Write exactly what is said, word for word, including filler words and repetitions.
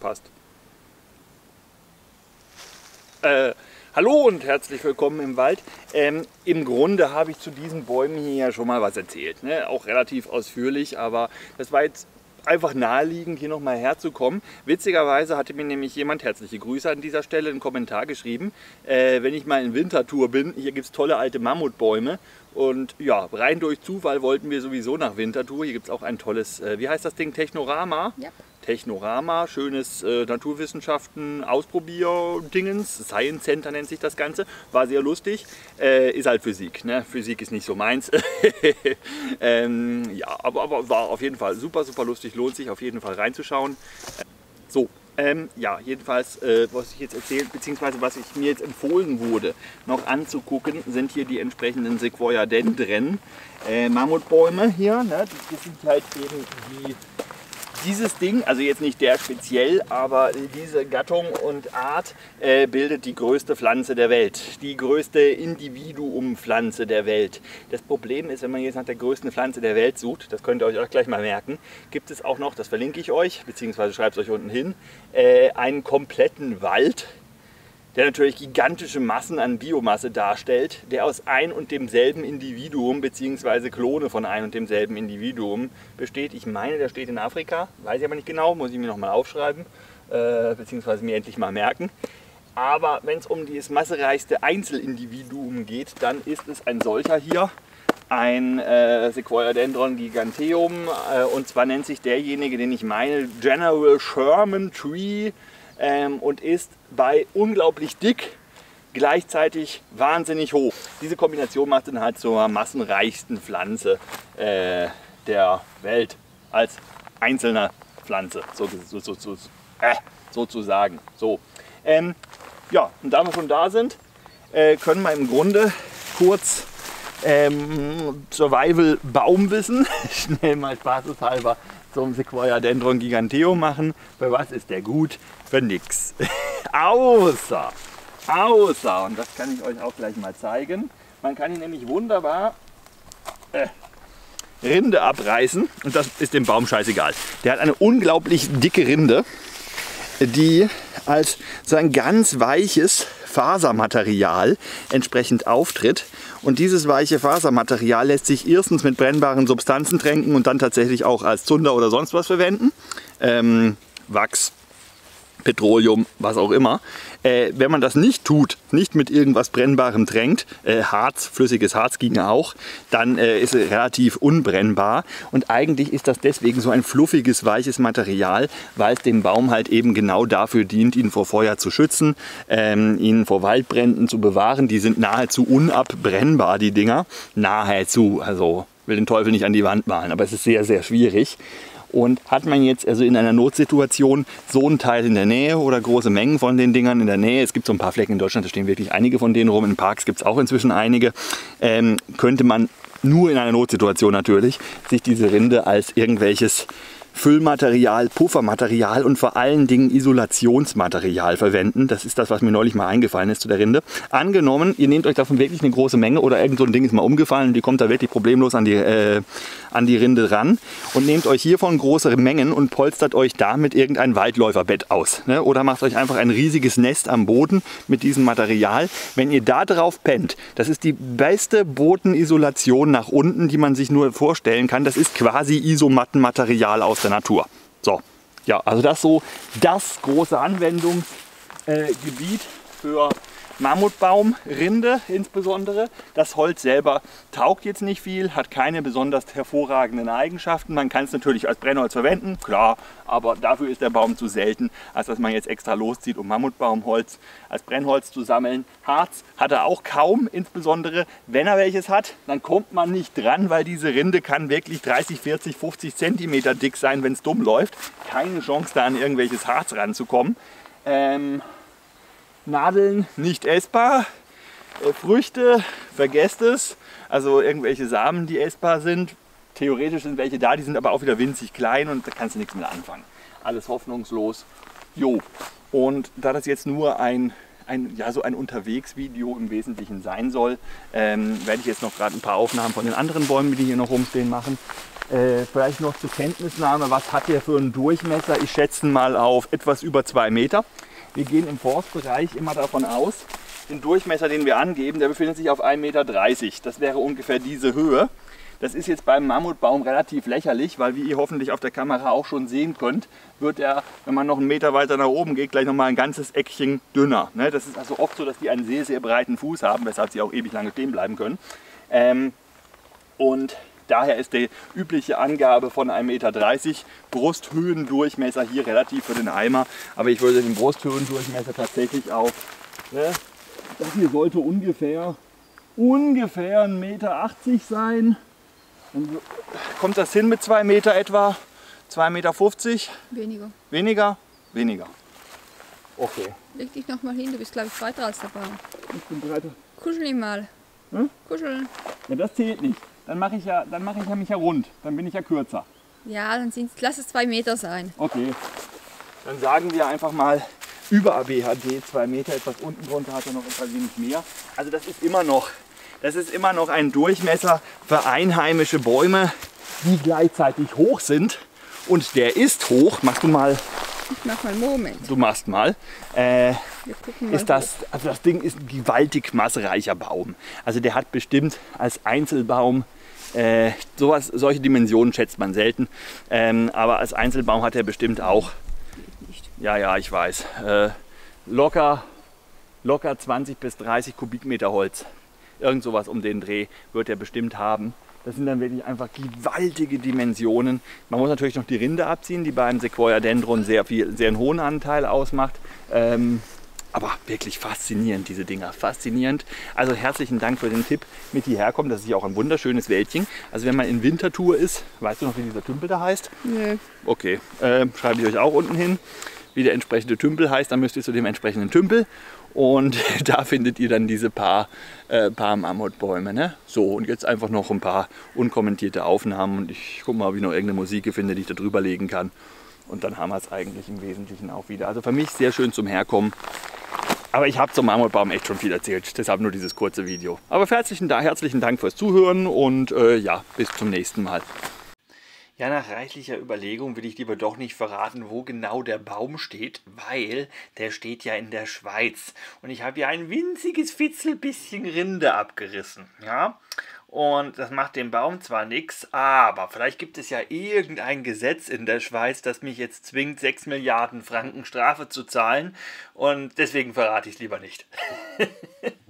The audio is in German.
passt. Äh, hallo und herzlich willkommen im Wald. Ähm, Im Grunde habe ich zu diesen Bäumen hier ja schon mal was erzählt, ne? Auch relativ ausführlich, aber das war jetzt einfach naheliegend, hier nochmal herzukommen. Witzigerweise hatte mir nämlich jemand, herzliche Grüße an dieser Stelle, einen Kommentar geschrieben, äh, wenn ich mal in Winterthur bin, hier gibt es tolle alte Mammutbäume. Und ja, rein durch Zufall wollten wir sowieso nach Winterthur. Hier gibt es auch ein tolles, äh, wie heißt das Ding, Technorama? Ja. Technorama, schönes äh, Naturwissenschaften, Ausprobier-Dingens, Science Center nennt sich das Ganze, war sehr lustig, äh, ist halt Physik, ne? Physik ist nicht so meins, ähm, ja, aber, aber war auf jeden Fall super, super lustig, lohnt sich auf jeden Fall reinzuschauen. So, ähm, ja, jedenfalls, äh, was ich jetzt erzählt, beziehungsweise was ich mir jetzt empfohlen wurde, noch anzugucken, sind hier die entsprechenden Sequoia-Dendren, äh, Mammutbäume hier, ne? Das sind halt eben die Dieses Ding, also jetzt nicht der speziell, aber diese Gattung und Art äh, bildet die größte Pflanze der Welt. Die größte Individuumpflanze der Welt. Das Problem ist, wenn man jetzt nach der größten Pflanze der Welt sucht, das könnt ihr euch auch gleich mal merken, gibt es auch noch, das verlinke ich euch, beziehungsweise schreibt es euch unten hin, äh, einen kompletten Wald, der natürlich gigantische Massen an Biomasse darstellt, der aus ein und demselben Individuum bzw. Klone von ein und demselben Individuum besteht. Ich meine, der steht in Afrika, weiß ich aber nicht genau, muss ich mir nochmal aufschreiben, äh, bzw. mir endlich mal merken. Aber wenn es um das massereichste Einzelindividuum geht, dann ist es ein solcher hier, ein äh, Sequoia-Dendron giganteum, äh, und zwar nennt sich derjenige, den ich meine, General Sherman Tree, ähm, und ist bei unglaublich dick, gleichzeitig wahnsinnig hoch. Diese Kombination macht ihn halt zur massenreichsten Pflanze äh, der Welt als einzelne Pflanze, so, so, so, so, äh, sozusagen. So. Ähm, ja, und da wir schon da sind, äh, können wir im Grunde kurz ähm, Survival Baumwissen schnell mal spaßeshalber zum Sequoia-Dendron giganteum machen. Für was ist der gut? Für nix. außer, außer, und das kann ich euch auch gleich mal zeigen, man kann hier nämlich wunderbar äh, Rinde abreißen und das ist dem Baum scheißegal. Der hat eine unglaublich dicke Rinde, die als so ein ganz weiches Fasermaterial entsprechend auftritt. Und dieses weiche Fasermaterial lässt sich erstens mit brennbaren Substanzen tränken und dann tatsächlich auch als Zunder oder sonst was verwenden. Ähm, Wachs, Petroleum, was auch immer. Äh, wenn man das nicht tut, nicht mit irgendwas Brennbarem tränkt, äh, Harz, flüssiges Harz ginge auch, dann äh, ist es relativ unbrennbar. Und eigentlich ist das deswegen so ein fluffiges, weiches Material, weil es dem Baum halt eben genau dafür dient, ihn vor Feuer zu schützen, ähm, ihn vor Waldbränden zu bewahren. Die sind nahezu unabbrennbar, die Dinger. Nahezu, also will den Teufel nicht an die Wand malen, aber es ist sehr, sehr schwierig. Und hat man jetzt also in einer Notsituation so einen Teil in der Nähe oder große Mengen von den Dingern in der Nähe, es gibt so ein paar Flecken in Deutschland, da stehen wirklich einige von denen rum, in Parks gibt es auch inzwischen einige, ähm, könnte man nur in einer Notsituation natürlich sich diese Rinde als irgendwelches Füllmaterial, Puffermaterial und vor allen Dingen Isolationsmaterial verwenden. Das ist das, was mir neulich mal eingefallen ist zu der Rinde. Angenommen, ihr nehmt euch davon wirklich eine große Menge oder irgend so ein Ding ist mal umgefallen und die kommt da wirklich problemlos an die, äh, an die Rinde ran und nehmt euch hiervon große Mengen und polstert euch damit irgendein Waldläuferbett aus. Ne? Oder macht euch einfach ein riesiges Nest am Boden mit diesem Material. Wenn ihr da drauf pennt, das ist die beste Bodenisolation nach unten, die man sich nur vorstellen kann. Das ist quasi Isomattenmaterial aus der Natur. So, ja, also das ist so das große Anwendungsgebiet äh, für Mammutbaumrinde insbesondere. Das Holz selber taugt jetzt nicht viel, hat keine besonders hervorragenden Eigenschaften. Man kann es natürlich als Brennholz verwenden, klar, aber dafür ist der Baum zu selten, als dass man jetzt extra loszieht, um Mammutbaumholz als Brennholz zu sammeln. Harz hat er auch kaum, insbesondere wenn er welches hat, dann kommt man nicht dran, weil diese Rinde kann wirklich dreißig, vierzig, fünfzig Zentimeter dick sein, wenn es dumm läuft. Keine Chance, da an irgendwelches Harz ranzukommen. Ähm, Nadeln nicht essbar, äh, Früchte, vergesst es, also irgendwelche Samen, die essbar sind. Theoretisch sind welche da, die sind aber auch wieder winzig klein und da kannst du nichts mit anfangen. Alles hoffnungslos. Jo. Und da das jetzt nur ein, ein, ja, so ein Unterwegsvideo im Wesentlichen sein soll. Ähm, werde ich jetzt noch gerade ein paar Aufnahmen von den anderen Bäumen, die hier noch rumstehen, machen. Äh, vielleicht noch zur Kenntnisnahme, was hat der für einen Durchmesser? Ich schätze mal auf etwas über zwei Meter. Wir gehen im Forstbereich immer davon aus, den Durchmesser, den wir angeben, der befindet sich auf ein Meter dreißig. Das wäre ungefähr diese Höhe. Das ist jetzt beim Mammutbaum relativ lächerlich, weil wie ihr hoffentlich auf der Kamera auch schon sehen könnt, wird er, wenn man noch einen Meter weiter nach oben geht, gleich nochmal ein ganzes Eckchen dünner. Das ist also oft so, dass die einen sehr, sehr breiten Fuß haben, weshalb sie auch ewig lange stehen bleiben können. Ähm, und daher ist die übliche Angabe von ein Meter dreißig Brusthöhendurchmesser hier relativ für den Eimer. Aber ich würde den Brusthöhendurchmesser tatsächlich auf, ne, das hier sollte ungefähr, ungefähr ein Meter achtzig sein. Dann kommt das hin mit zwei Meter etwa? zwei Meter fünfzig? Weniger. Weniger? Weniger. Okay. Leg dich noch mal hin, du bist glaube ich breiter als der Baum. Ich bin breiter. Kuschel ihn mal. Hm? Kuscheln. Ja, das zählt nicht. Dann mache ich, ja, dann mach ich ja mich ja rund. Dann bin ich ja kürzer. Ja, dann sind, lass es zwei Meter sein. Okay. Dann sagen wir einfach mal über A B H D zwei Meter. Etwas unten drunter hat er noch etwas wenig mehr. Also das ist immer noch... Das ist immer noch ein Durchmesser für einheimische Bäume, die gleichzeitig hoch sind. Und der ist hoch. Machst du mal. Ich mach mal einen Moment. Du machst mal. Äh, Wir gucken mal ist das, also das Ding ist ein gewaltig massreicher Baum. Also der hat bestimmt als Einzelbaum, äh, sowas, solche Dimensionen schätzt man selten. Ähm, aber als Einzelbaum hat er bestimmt auch, ja, ja, ich weiß, äh, locker, locker zwanzig bis dreißig Kubikmeter Holz. Irgend sowas um den Dreh wird er bestimmt haben. Das sind dann wirklich einfach gewaltige Dimensionen. Man muss natürlich noch die Rinde abziehen, die beim Sequoia-Dendron sehr, viel, sehr einen hohen Anteil ausmacht. Ähm, aber wirklich faszinierend, diese Dinger. Faszinierend. Also herzlichen Dank für den Tipp mit hierher kommen. Das ist ja auch ein wunderschönes Wäldchen. Also wenn man in Winterthur ist, weißt du noch, wie dieser Tümpel da heißt? Nö. Okay, äh, schreibe ich euch auch unten hin, wie der entsprechende Tümpel heißt. Dann müsst ihr zu dem entsprechenden Tümpel. Und da findet ihr dann diese paar, äh, paar Mammutbäume. Ne? So, und jetzt einfach noch ein paar unkommentierte Aufnahmen. Und ich gucke mal, ob ich noch irgendeine Musik finde, die ich da drüber legen kann. Und dann haben wir es eigentlich im Wesentlichen auch wieder. Also für mich sehr schön zum Herkommen. Aber ich habe zum Mammutbaum echt schon viel erzählt. Deshalb nur dieses kurze Video. Aber herzlichen, herzlichen Dank fürs Zuhören und äh, ja, bis zum nächsten Mal. Ja, nach reichlicher Überlegung will ich lieber doch nicht verraten, wo genau der Baum steht, weil der steht ja in der Schweiz. Und ich habe ja ein winziges Fitzelbisschen Rinde abgerissen, ja. Und das macht dem Baum zwar nichts, aber vielleicht gibt es ja irgendein Gesetz in der Schweiz, das mich jetzt zwingt, sechs Milliarden Franken Strafe zu zahlen. Und deswegen verrate ich es lieber nicht.